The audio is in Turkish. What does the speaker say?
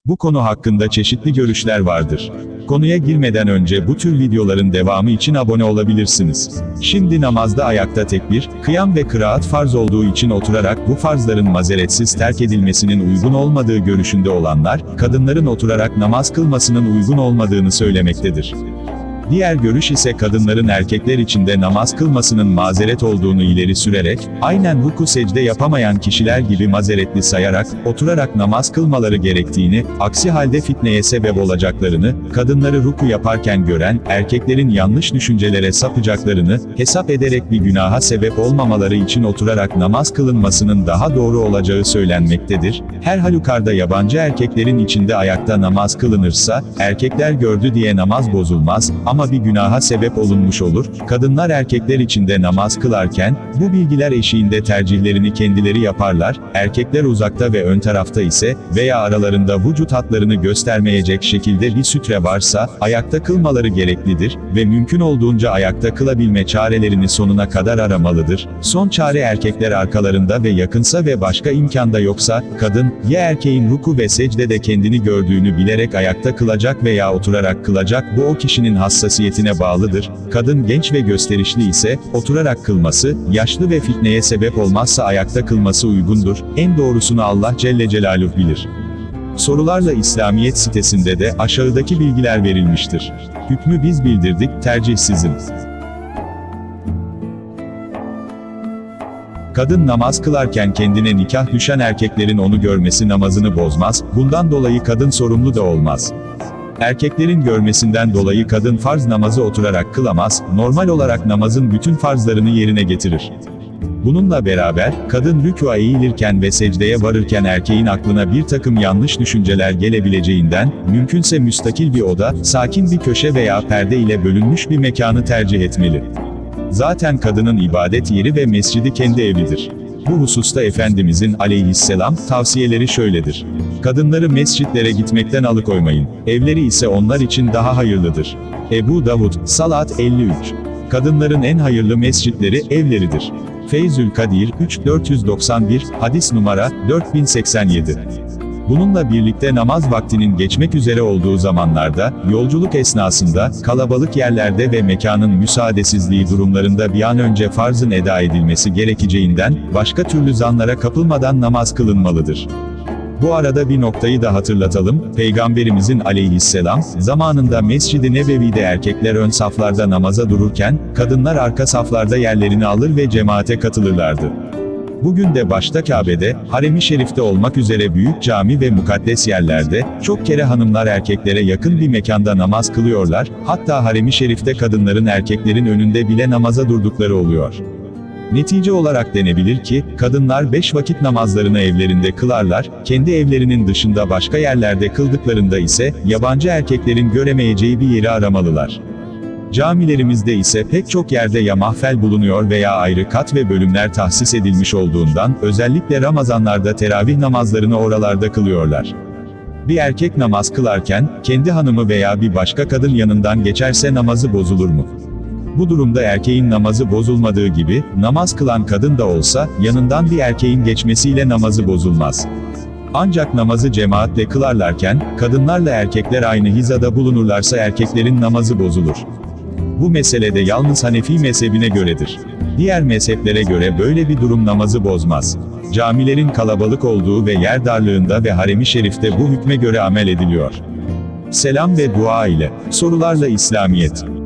Bu konu hakkında çeşitli görüşler vardır. Konuya girmeden önce bu tür videoların devamı için abone olabilirsiniz. Şimdi namazda ayakta tekbir, kıyam ve kıraat farz olduğu için oturarak bu farzların mazeretsiz terk edilmesinin uygun olmadığı görüşünde olanlar, kadınların oturarak namaz kılmasının uygun olmadığını söylemektedir. Diğer görüş ise kadınların erkekler içinde namaz kılmasının mazeret olduğunu ileri sürerek, aynen ruku secde yapamayan kişiler gibi mazeretli sayarak, oturarak namaz kılmaları gerektiğini, aksi halde fitneye sebep olacaklarını, kadınları ruku yaparken gören, erkeklerin yanlış düşüncelere sapacaklarını, hesap ederek bir günaha sebep olmamaları için oturarak namaz kılınmasının daha doğru olacağı söylenmektedir. Her halükarda yabancı erkeklerin içinde ayakta namaz kılınırsa, erkekler gördü diye namaz bozulmaz, ama bir günaha sebep olunmuş olur. Kadınlar erkekler içinde namaz kılarken, bu bilgiler eşiğinde tercihlerini kendileri yaparlar, erkekler uzakta ve ön tarafta ise, veya aralarında vücut hatlarını göstermeyecek şekilde bir sütre varsa, ayakta kılmaları gereklidir ve mümkün olduğunca ayakta kılabilme çarelerini sonuna kadar aramalıdır. Son çare erkekler arkalarında ve yakınsa ve başka imkanda yoksa, kadın, ya erkeğin ruku ve secdede kendini gördüğünü bilerek ayakta kılacak veya oturarak kılacak, bu o kişinin hassasiyetine bağlıdır. Kadın genç ve gösterişli ise, oturarak kılması, yaşlı ve fitneye sebep olmazsa ayakta kılması uygundur. En doğrusunu Allah Celle Celaluhu bilir. Sorularla İslamiyet sitesinde de aşağıdaki bilgiler verilmiştir. Hükmü biz bildirdik, tercih sizin. Kadın namaz kılarken kendine nikah düşen erkeklerin onu görmesi namazını bozmaz, bundan dolayı kadın sorumlu da olmaz. Erkeklerin görmesinden dolayı kadın farz namazı oturarak kılamaz, normal olarak namazın bütün farzlarını yerine getirir. Bununla beraber, kadın rükûa eğilirken ve secdeye varırken erkeğin aklına bir takım yanlış düşünceler gelebileceğinden, mümkünse müstakil bir oda, sakin bir köşe veya perde ile bölünmüş bir mekanı tercih etmeli. Zaten kadının ibadet yeri ve mescidi kendi evidir. Bu hususta Efendimizin aleyhisselam tavsiyeleri şöyledir. Kadınları mescitlere gitmekten alıkoymayın. Evleri ise onlar için daha hayırlıdır. Ebu Davud, Salat 53. Kadınların en hayırlı mescitleri evleridir. Feyzül Kadir 3-491, hadis numara 4087. Bununla birlikte namaz vaktinin geçmek üzere olduğu zamanlarda, yolculuk esnasında, kalabalık yerlerde ve mekanın müsaadesizliği durumlarında bir an önce farzın eda edilmesi gerekeceğinden, başka türlü zanlara kapılmadan namaz kılınmalıdır. Bu arada bir noktayı da hatırlatalım, Peygamberimizin aleyhisselam, zamanında Mescid-i Nebevi'de erkekler ön saflarda namaza dururken, kadınlar arka saflarda yerlerini alır ve cemaate katılırlardı. Bugün de başta Kabe'de, Harem-i Şerif'te olmak üzere büyük cami ve mukaddes yerlerde, çok kere hanımlar erkeklere yakın bir mekanda namaz kılıyorlar, hatta Harem-i Şerif'te kadınların erkeklerin önünde bile namaza durdukları oluyor. Netice olarak denebilir ki, kadınlar 5 vakit namazlarını evlerinde kılarlar, kendi evlerinin dışında başka yerlerde kıldıklarında ise, yabancı erkeklerin göremeyeceği bir yeri aramalılar. Camilerimizde ise pek çok yerde ya mahfel bulunuyor veya ayrı kat ve bölümler tahsis edilmiş olduğundan, özellikle Ramazanlarda teravih namazlarını oralarda kılıyorlar. Bir erkek namaz kılarken, kendi hanımı veya bir başka kadın yanından geçerse namazı bozulur mu? Bu durumda erkeğin namazı bozulmadığı gibi, namaz kılan kadın da olsa, yanından bir erkeğin geçmesiyle namazı bozulmaz. Ancak namazı cemaatle kılarlarken, kadınlarla erkekler aynı hizada bulunurlarsa erkeklerin namazı bozulur. Bu meselede yalnız Hanefi mezhebine göredir. Diğer mezheplere göre böyle bir durum namazı bozmaz. Camilerin kalabalık olduğu ve yer darlığında ve Harem-i Şerif'te bu hükme göre amel ediliyor. Selam ve dua ile, sorularla İslamiyet.